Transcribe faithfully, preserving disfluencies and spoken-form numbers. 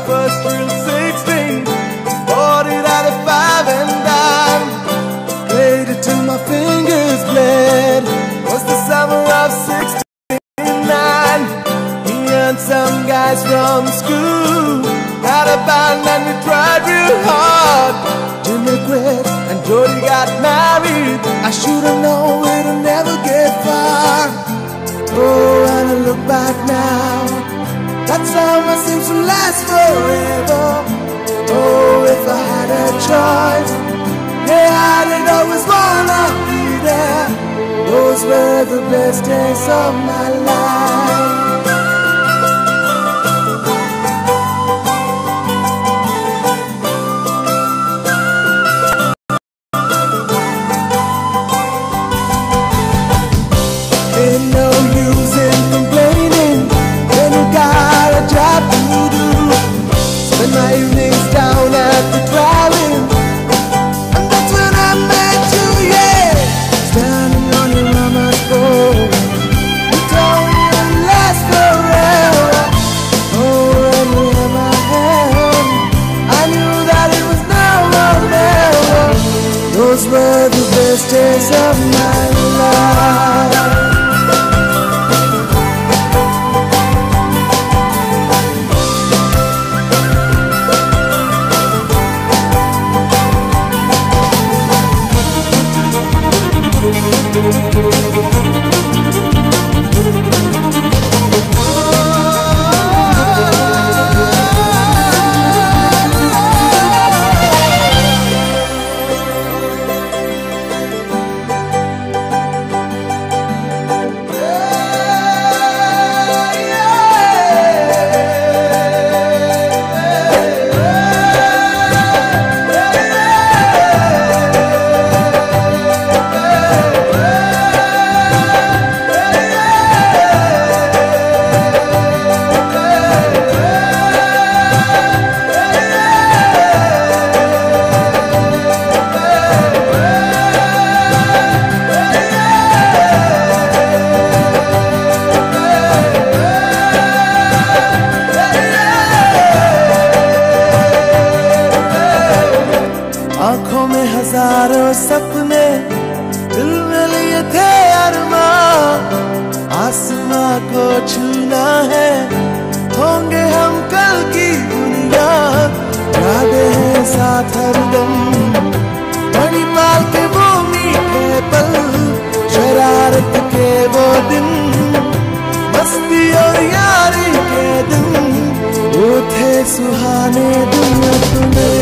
first real sixteen. Bought it at a five and dime. Played it till my fingers bled. Was the summer of sixty-nine. Me and some guys from school had a band and we tried real hard. Jimmy quit and Jody got married. I should've known it'll never get far. Oh, when I look back now, that summer seems to last forever. Oh, if I had a choice, yeah, I'd always wanna be there. Those were the best days of my life. Ain't no use in complaining when you got a job to do. Spend my evenings down at the drive-in, and that's when I met you, yeah. Standing on your mama's porch, you told me it'd last forever. Oh, when you held my hand, I knew that it was now or never. Those were the best days of my life. आँखों में हजारों सपने, दिल में लिए थे अरमां। आसमां को छूना है, होंगे हम कल की दुनिया। यादें हैं साथ हरदम, मणिपाल के वो मीठे पल, शरारत के वो दिन, मस्ती और यारी के दिन, वो थे सुहाने दिन। तुम्हें